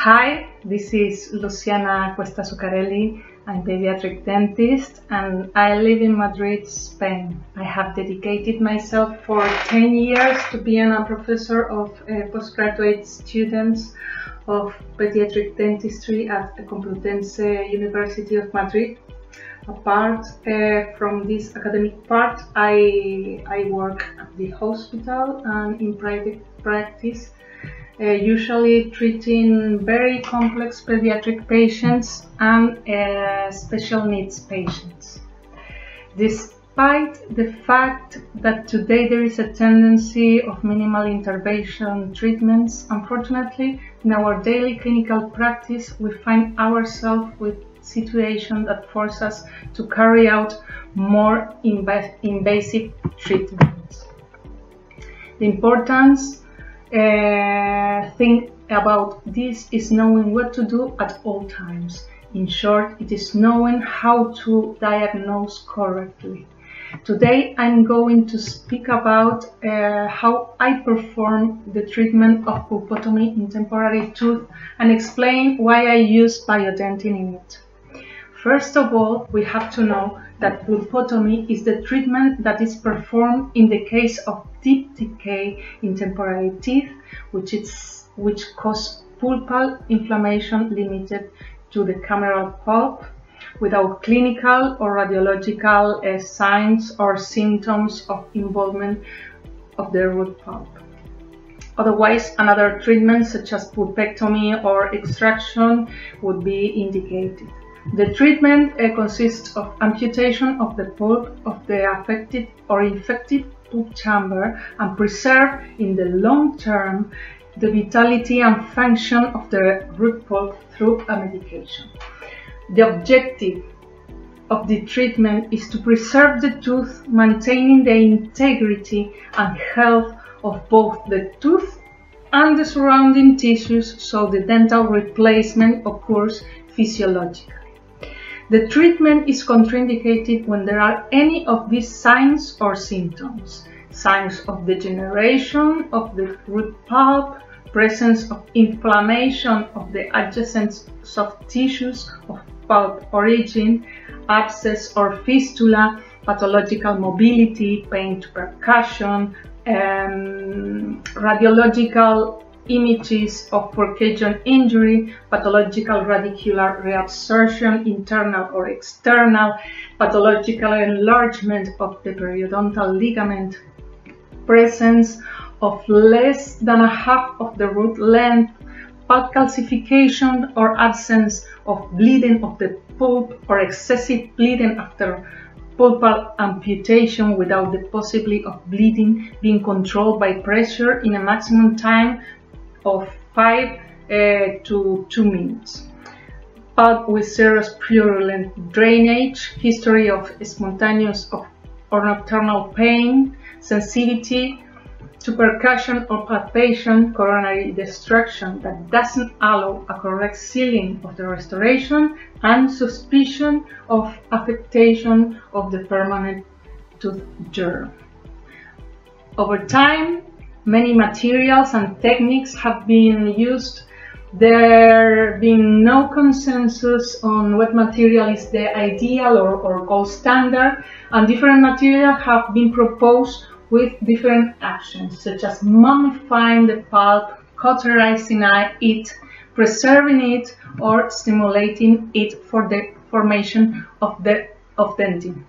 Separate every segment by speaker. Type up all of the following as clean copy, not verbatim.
Speaker 1: Hi, this is Luciana Cuesta Zuccarelli. I'm pediatric dentist and I live in Madrid, Spain. I have dedicated myself for 10 years to being a professor of postgraduate students of pediatric dentistry at the Complutense University of Madrid. Apart from this academic part, I work at the hospital and in private practice, usually treating very complex pediatric patients and special needs patients. Despite the fact that today there is a tendency of minimal intervention treatments, unfortunately, in our daily clinical practice, we find ourselves with situations that force us to carry out more invasive treatments. The importance thing about this is knowing what to do at all times. In short, it is knowing how to diagnose correctly. Today I'm going to speak about how I perform the treatment of pulpotomy in temporary tooth and explain why I use biodentin in it. First of all, we have to know that pulpotomy is the treatment that is performed in the case of deep decay in temporary teeth, which cause pulpal inflammation limited to the cameral pulp without clinical or radiological signs or symptoms of involvement of the root pulp. Otherwise, another treatment such as pulpectomy or extraction would be indicated. The treatment consists of amputation of the pulp of the affected or infected pulp chamber and preserve in the long term the vitality and function of the root pulp through a medication. The objective of the treatment is to preserve the tooth, maintaining the integrity and health of both the tooth and the surrounding tissues, so the dental replacement occurs physiologically. The treatment is contraindicated when there are any of these signs or symptoms: signs of degeneration of the root pulp, presence of inflammation of the adjacent soft tissues of pulp origin, abscess or fistula, pathological mobility, pain to percussion, radiological images of Purkinje injury, pathological radicular reabsorption, internal or external, pathological enlargement of the periodontal ligament, presence of less than a half of the root length, pulp calcification or absence of bleeding of the pulp or excessive bleeding after pulpal amputation without the possibility of bleeding being controlled by pressure in a maximum time of 5 to 2 minutes. Pulp with serous purulent drainage, history of spontaneous or nocturnal pain, sensitivity to percussion or palpation, coronary destruction that doesn't allow a correct sealing of the restoration, and suspicion of affectation of the permanent tooth germ. Over time, many materials and techniques have been used. There being no consensus on what material is the ideal or gold standard, and different materials have been proposed with different actions, such as mummifying the pulp, cauterizing it, preserving it, or stimulating it for the formation of dentin.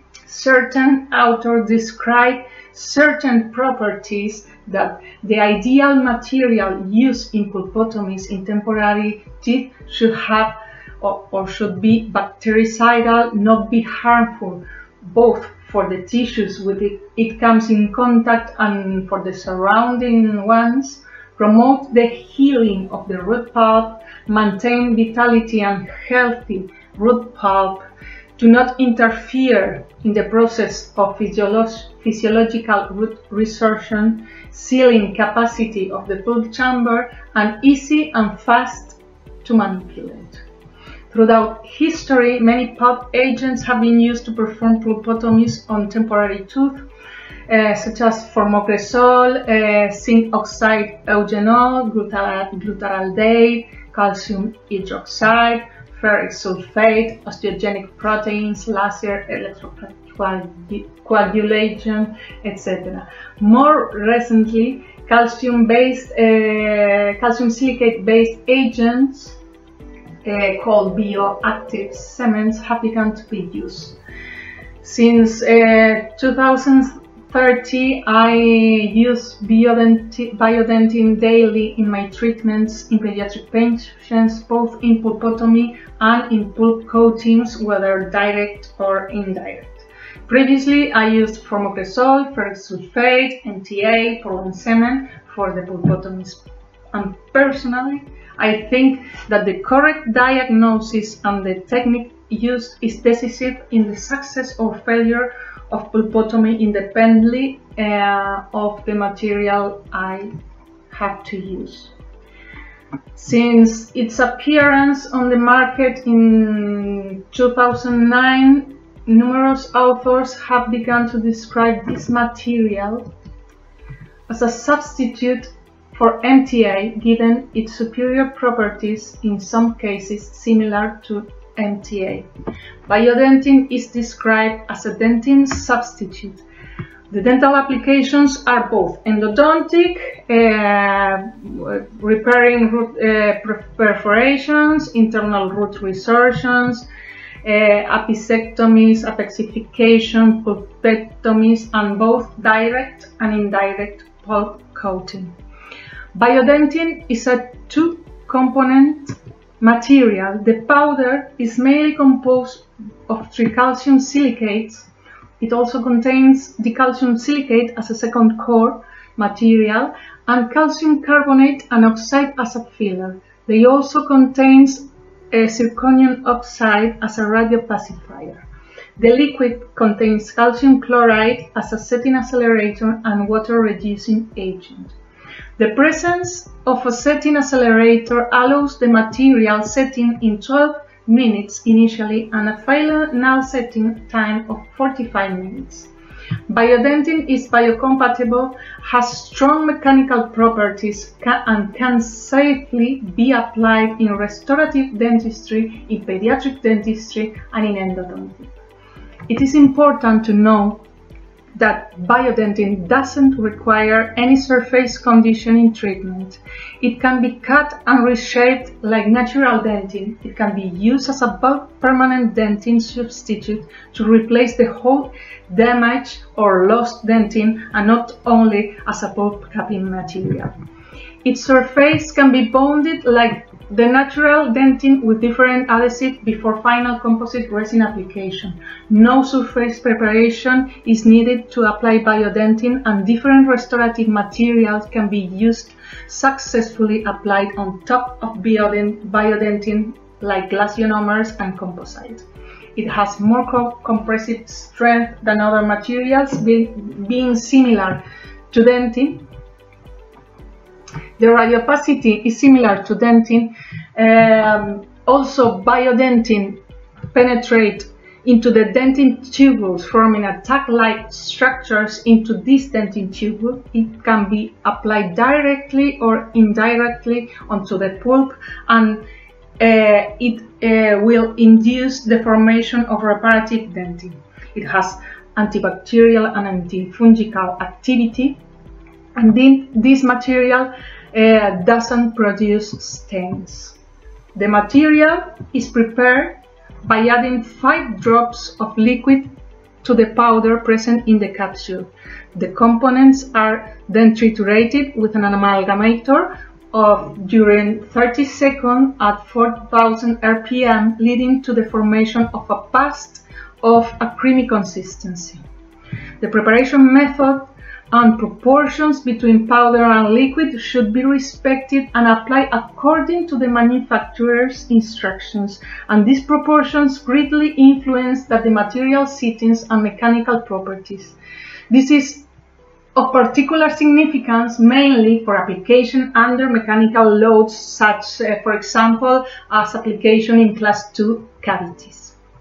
Speaker 1: Certain authors describe certain properties that the ideal material used in pulpotomies in temporary teeth should have or should be bactericidal, not be harmful, both for the tissues with it comes in contact and for the surrounding ones, promote the healing of the root pulp, maintain vitality and healthy root pulp, do not interfere in the process of physiological root resorption, sealing capacity of the pulp chamber, and easy and fast to manipulate. Throughout history, many pulp agents have been used to perform pulpotomies on temporary tooth, such as formoprazole, zinc oxide eugenol, glutaraldate, calcium hydroxide, ferric sulfate, osteogenic proteins, laser electrocoagulation, etc. More recently, calcium silicate-based agents called bioactive cements have begun to be used. Since 2030, I use Biodentin daily in my treatments in pediatric patients, both in pulpotomy and in pulp coatings, whether direct or indirect. Previously, I used formocresol, ferric sulfate, MTA, Portland cement for the pulpotomies. And personally, I think that the correct diagnosis and the technique used is decisive in the success or failure of pulpotomy independently of the material I have to use. Since its appearance on the market in 2009, numerous authors have begun to describe this material as a substitute for MTA, given its superior properties, in some cases similar to MTA. Biodentin is described as a dentin substitute. The dental applications are both endodontic, repairing root perforations, internal root resorptions, apicectomies, apexification, pulpectomies, and both direct and indirect pulp coating. Biodentin is a two-component material. The powder is mainly composed of tricalcium silicates. It also contains dicalcium silicate as a second core material and calcium carbonate and oxide as a filler. They also contains zirconium oxide as a radiopacifier. The liquid contains calcium chloride as a setting accelerator and water reducing agent. The presence of a setting accelerator allows the material setting in 12 minutes initially and a final setting time of 45 minutes. Biodentin is biocompatible, has strong mechanical properties, and can safely be applied in restorative dentistry, in pediatric dentistry, and in endodontics. It is important to know that Biodentin doesn't require any surface conditioning treatment. It can be cut and reshaped like natural dentin. It can be used as a bulk permanent dentin substitute to replace the whole damaged or lost dentin and not only as a pulp capping material. Its surface can be bonded like the natural dentin with different adhesive before final composite resin application. No surface preparation is needed to apply Biodentin, and different restorative materials can be used successfully applied on top of Biodentin like glass ionomers and composite. It has more compressive strength than other materials, being similar to dentin. The radiopacity is similar to dentin. Also, Biodentin penetrates into the dentin tubules, forming attack-like structures into this dentin tubule. It can be applied directly or indirectly onto the pulp, and it will induce the formation of reparative dentin. It has antibacterial and antifungal activity, and then this material doesn't produce stains. The material is prepared by adding 5 drops of liquid to the powder present in the capsule. The components are then triturated with an amalgamator during 30 seconds at 4000 RPM, leading to the formation of a paste of a creamy consistency. The preparation method and proportions between powder and liquid should be respected and applied according to the manufacturer's instructions, and these proportions greatly influence the material settings and mechanical properties. This is of particular significance mainly for application under mechanical loads, such, for example, as application in class 2 cavities.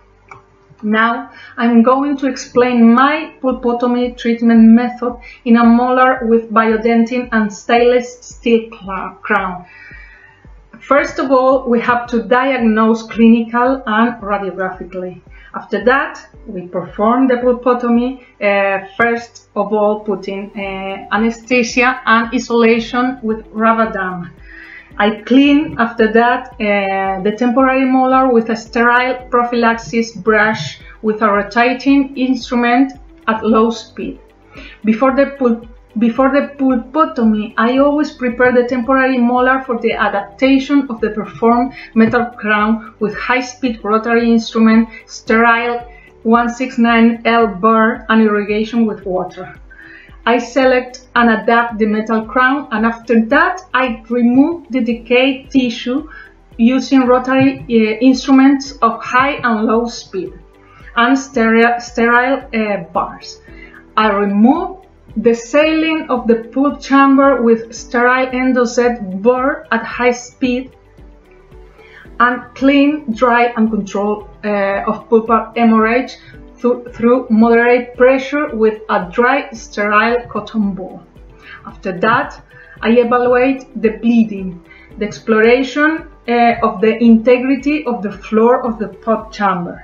Speaker 1: Now I'm going to explain my pulpotomy treatment method in a molar with Biodentin and stainless steel crown. First of all, we have to diagnose clinical and radiographically. After that, we perform the pulpotomy, first of all putting anesthesia and isolation with Ravadam. I clean after that the temporary molar with a sterile prophylaxis brush with a rotating instrument at low speed. Before the pulpotomy, I always prepare the temporary molar for the adaptation of the performed metal crown with high-speed rotary instrument, sterile 169L burr, and irrigation with water. I select and adapt the metal crown, and after that I remove the decayed tissue using rotary instruments of high and low speed and sterile bars. I remove the sealing of the pulp chamber with sterile Endozet burr at high speed and clean, dry and control of pulpal hemorrhage through moderate pressure with a dry, sterile cotton ball. After that, I evaluate the bleeding, the exploration of the integrity of the floor of the pulp chamber.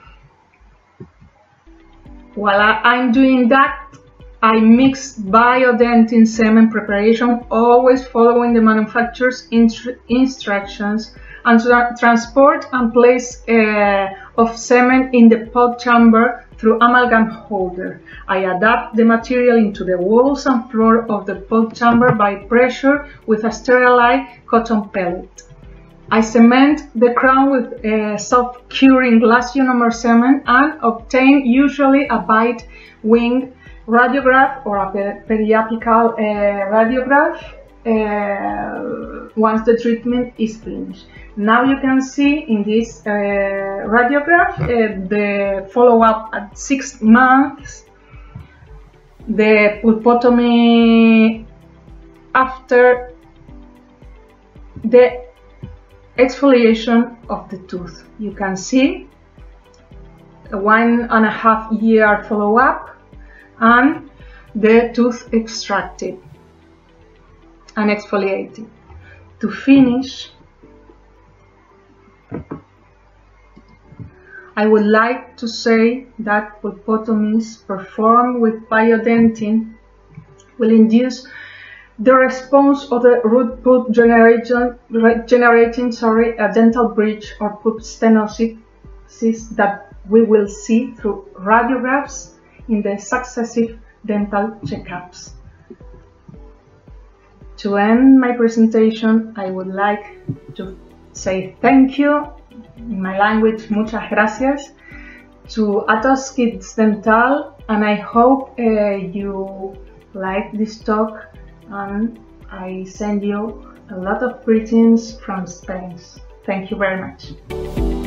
Speaker 1: While I'm doing that, I mix Biodentin semen preparation, always following the manufacturer's instructions, and transport and place of semen in the pulp chamber through amalgam holder. I adapt the material into the walls and floor of the pulp chamber by pressure with a sterilized cotton pellet. I cement the crown with self-curing glass ionomer semen and obtain usually a bite wing radiograph or a periapical radiograph once the treatment is finished. Now you can see in this radiograph the follow-up at 6 months, the pulpotomy after the exfoliation of the tooth. You can see a 1.5 year follow-up and the tooth extracted and exfoliated. To finish, I would like to say that pulpotomies performed with Biodentin will induce the response of the root pulp generating a dental breach or pulp stenosis that we will see through radiographs in the successive dental checkups. To end my presentation, I would like to say thank you, in my language, muchas gracias, to Atos Kids Dental, and I hope you like this talk, and I send you a lot of greetings from Spain. Thank you very much.